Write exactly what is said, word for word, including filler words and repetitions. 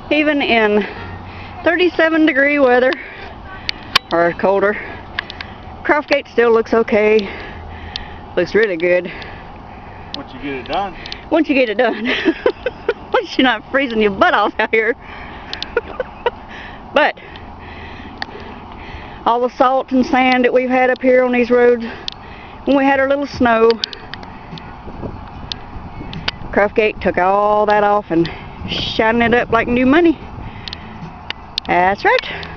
even in thirty-seven degree weather or colder. Croftgate still looks okay. Looks really good. Once you get it done. Once you get it done. Once you're not freezing your butt off out here. But all the salt and sand that we've had up here on these roads, when we had our little snow, Croftgate took all that off and shining it up like new money. That's right.